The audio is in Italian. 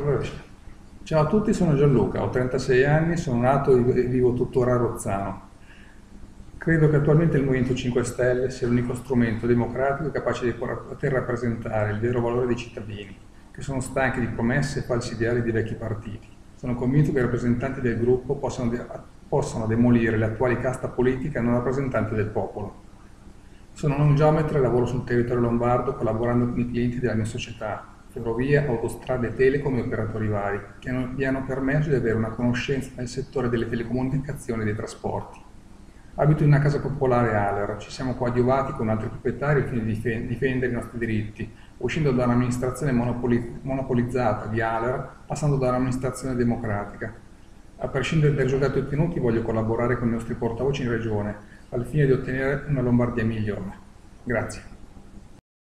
Ciao a tutti, sono Gianluca, ho 36 anni, sono nato e vivo tuttora a Rozzano. Credo che attualmente il Movimento 5 Stelle sia l'unico strumento democratico capace di poter rappresentare il vero valore dei cittadini, che sono stanchi di promesse e falsi ideali di vecchi partiti. Sono convinto che i rappresentanti del gruppo possano demolire l'attuale casta politica non rappresentante del popolo. Sono un geometra e lavoro sul territorio lombardo collaborando con i clienti della mia società, ferrovie, autostrade, telecom e operatori vari, che mi hanno permesso di avere una conoscenza nel settore delle telecomunicazioni e dei trasporti. Abito in una casa popolare ALER, ci siamo coadiuvati con altri proprietari al fine di difendere i nostri diritti, uscendo da un'amministrazione monopolizzata di ALER, passando da un'amministrazione democratica. A prescindere dai risultati ottenuti, voglio collaborare con i nostri portavoci in regione, al fine di ottenere una Lombardia migliore. Grazie.